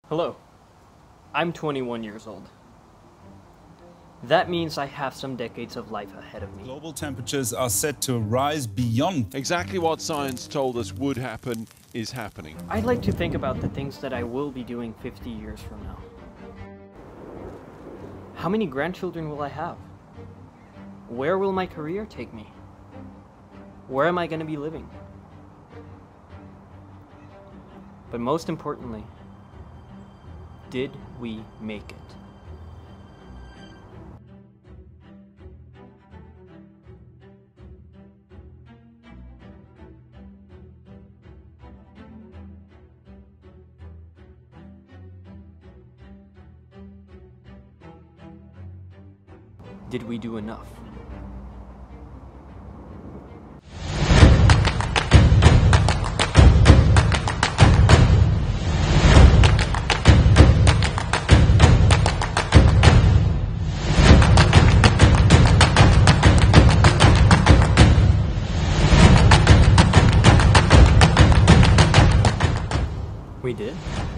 Hello, I'm 21 years old. That means I have some decades of life ahead of me. Global temperatures are set to rise beyond. Exactly what science told us would happen is happening. I'd like to think about the things that I will be doing 50 years from now. How many grandchildren will I have? Where will my career take me? Where am I going to be living? But most importantly, did we make it? Did we do enough? We did.